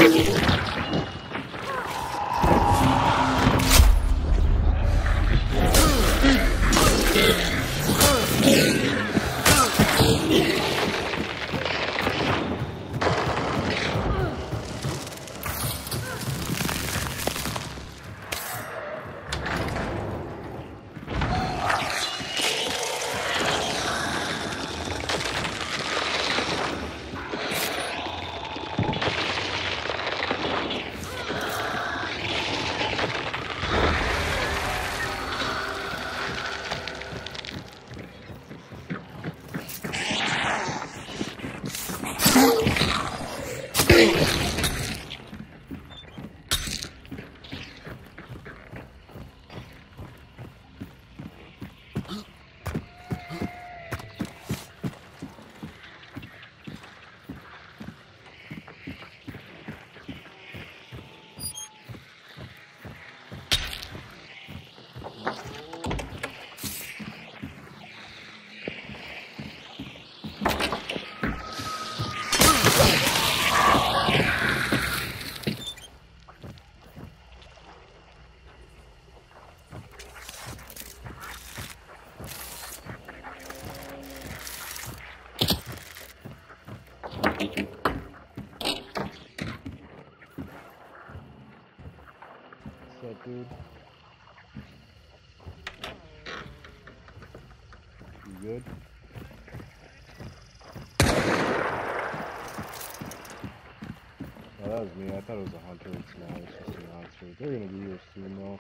What's up, dude? You good? Oh, that was me. I thought it was a hunter. It's not. It's just a monster. They're gonna be here soon, though.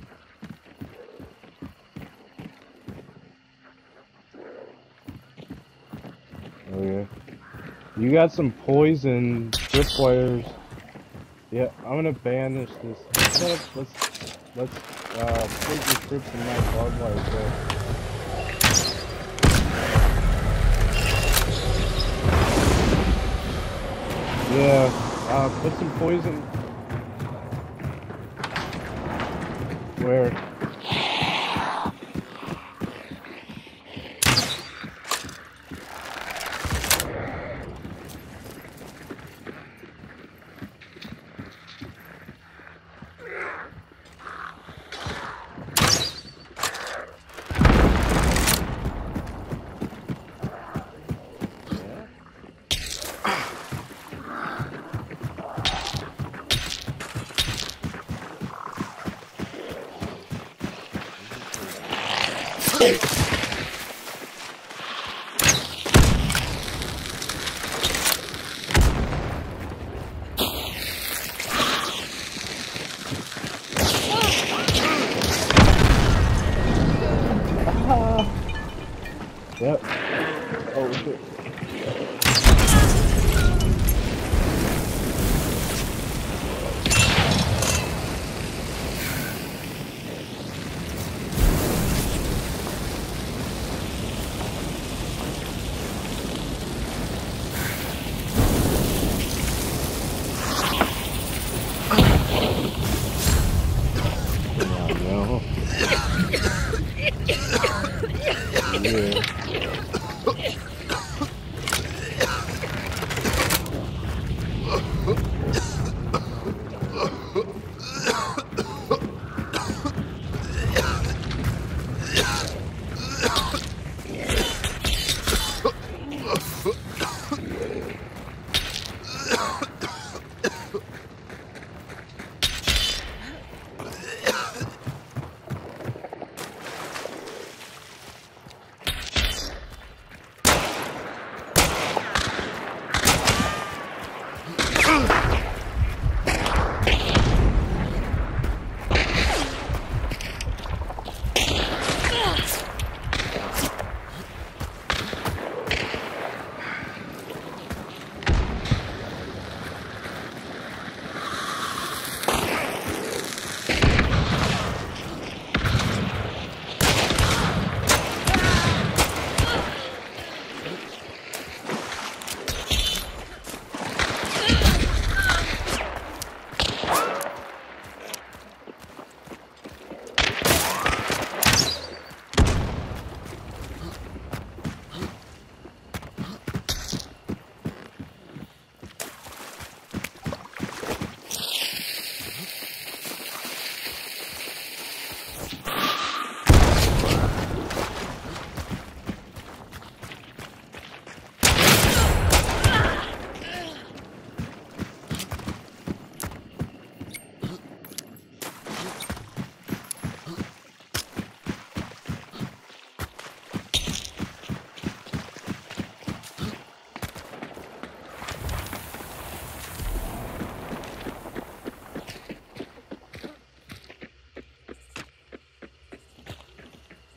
Oh yeah. You got some poison tripwires. Yeah, I'm gonna banish this. Let's put your trips in my barbed wire there. Yeah, put some poison. Where? Yep. Oh shit.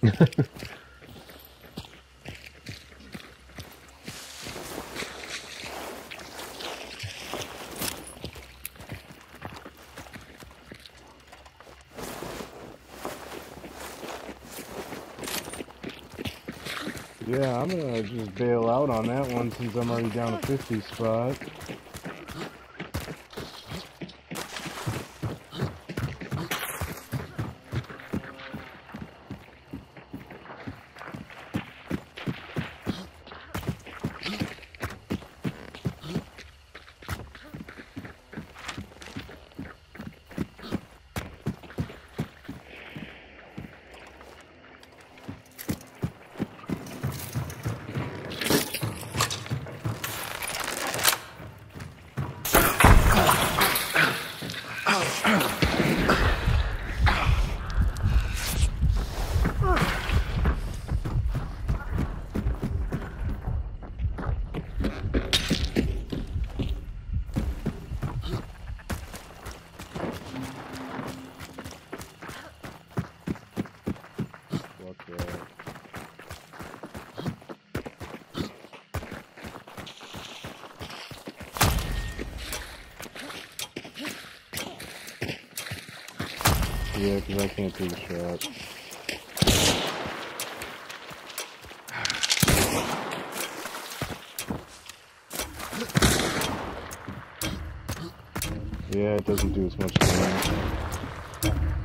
Yeah, I'm gonna just bail out on that one since I'm already down to 50 spot. Fuck that. Yeah, because I can't take a shot. Yeah, it doesn't do as much damage.